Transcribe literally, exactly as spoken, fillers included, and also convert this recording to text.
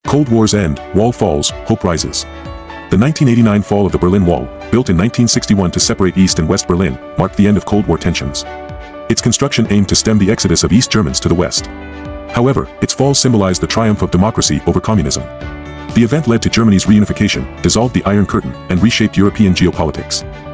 Cold War's end, wall falls, hope rises. The nineteen eighty-nine fall of the Berlin Wall, built in nineteen sixty-one to separate East and West Berlin, marked the end of Cold War tensions. Its construction aimed to stem the exodus of East Germans to the West. However, its fall symbolized the triumph of democracy over communism. The event led to Germany's reunification, dissolved the Iron Curtain, and reshaped European geopolitics.